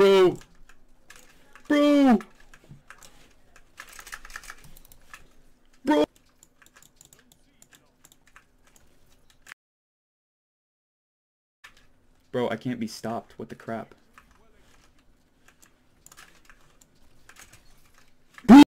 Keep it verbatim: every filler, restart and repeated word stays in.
Bro! Bro! Bro! Bro, I can't be stopped. What the crap?